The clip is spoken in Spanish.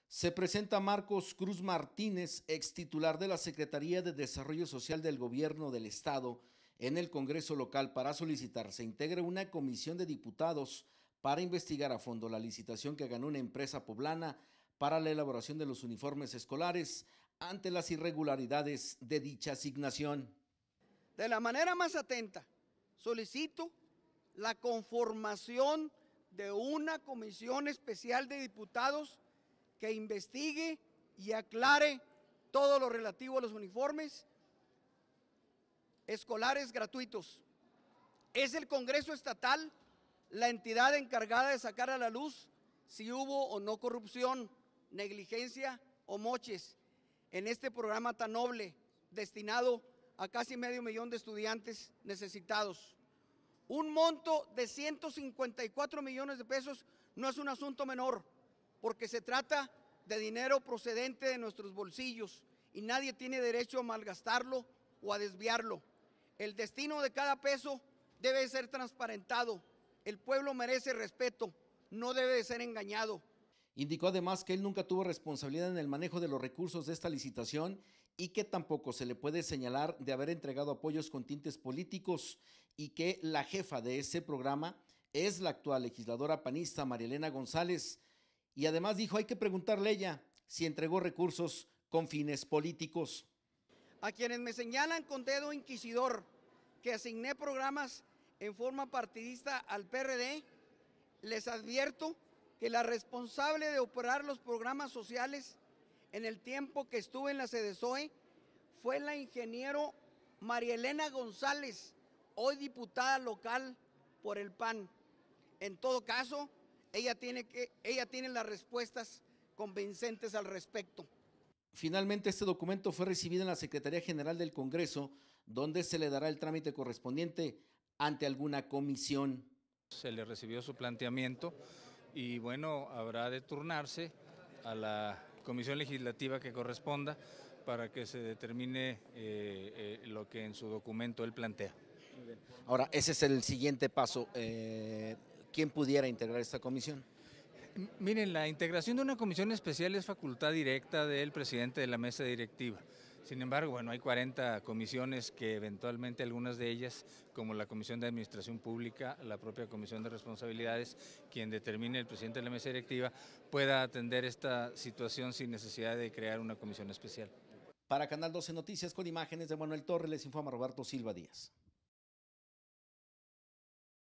Se presenta Marcos Cruz Martínez, ex titular de la Secretaría de Desarrollo Social del Gobierno del Estado, en el Congreso local para solicitar se integre una comisión de diputados para investigar a fondo la licitación que ganó una empresa poblana para la elaboración de los uniformes escolares ante las irregularidades de dicha asignación. De la manera más atenta, solicito la conformación de una comisión especial de diputados que investigue y aclare todo lo relativo a los uniformes escolares gratuitos. Es el Congreso Estatal la entidad encargada de sacar a la luz si hubo o no corrupción, negligencia o moches en este programa tan noble destinado a casi medio millón de estudiantes necesitados. Un monto de 154 millones de pesos no es un asunto menor, porque se trata de dinero procedente de nuestros bolsillos y nadie tiene derecho a malgastarlo o a desviarlo. El destino de cada peso debe ser transparentado. El pueblo merece respeto, no debe de ser engañado. Indicó además que él nunca tuvo responsabilidad en el manejo de los recursos de esta licitación y que tampoco se le puede señalar de haber entregado apoyos con tintes políticos y que la jefa de ese programa es la actual legisladora panista María Elena González. Y además dijo, hay que preguntarle a ella si entregó recursos con fines políticos. A quienes me señalan con dedo inquisidor que asigné programas en forma partidista al PRD, les advierto que la responsable de operar los programas sociales en el tiempo que estuve en la CDSOE fue la ingeniero María Elena González, hoy diputada local por el PAN. En todo caso, ella tiene las respuestas convincentes al respecto. Finalmente, este documento fue recibido en la Secretaría General del Congreso, donde se le dará el trámite correspondiente ante alguna comisión. Se le recibió su planteamiento y bueno, habrá de turnarse a la comisión legislativa que corresponda para que se determine lo que en su documento él plantea. Ahora, ese es el siguiente paso. ¿Quién pudiera integrar esta comisión? Miren, la integración de una comisión especial es facultad directa del presidente de la mesa directiva. Sin embargo, bueno, hay 40 comisiones que eventualmente algunas de ellas, como la Comisión de Administración Pública, la propia Comisión de Responsabilidades, quien determine el presidente de la mesa directiva, pueda atender esta situación sin necesidad de crear una comisión especial. Para Canal 12 Noticias, con imágenes de Manuel Torres, les informa Roberto Silva Díaz.